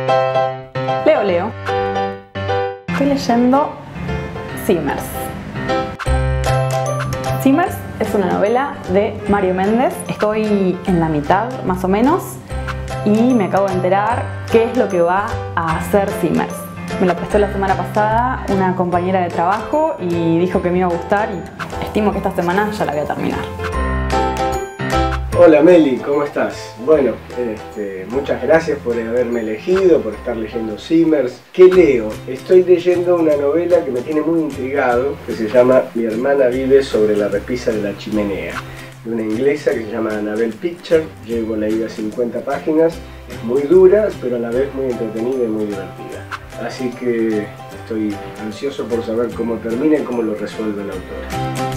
Leo. Estoy leyendo Simmers. Simmers es una novela de Mario Méndez. Estoy en la mitad, más o menos, y me acabo de enterar qué es lo que va a hacer Simmers. Me la prestó la semana pasada una compañera de trabajo y dijo que me iba a gustar y estimo que esta semana ya la voy a terminar. Hola Meli, ¿cómo estás? Bueno, muchas gracias por haberme elegido, por estar leyendo Simmers. ¿Qué leo? Estoy leyendo una novela que me tiene muy intrigado, que se llama Mi hermana vive sobre la repisa de la chimenea, de una inglesa que se llama Annabel Pitcher. Llevo leída 50 páginas, es muy dura, pero a la vez muy entretenida y muy divertida. Así que estoy ansioso por saber cómo termina y cómo lo resuelve el autor.